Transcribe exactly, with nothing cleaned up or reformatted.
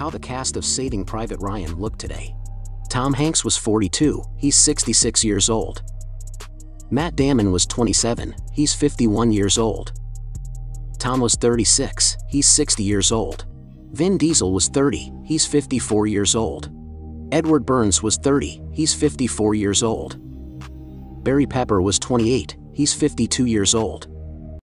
How the cast of Saving Private Ryan looked today. Tom Hanks was forty-two, he's sixty-six years old. Matt Damon was twenty-seven, he's fifty-one years old. Tom was thirty-six, he's sixty years old. Vin Diesel was thirty, he's fifty-four years old. Edward Burns was thirty, he's fifty-four years old. Barry Pepper was twenty-eight, he's fifty-two years old.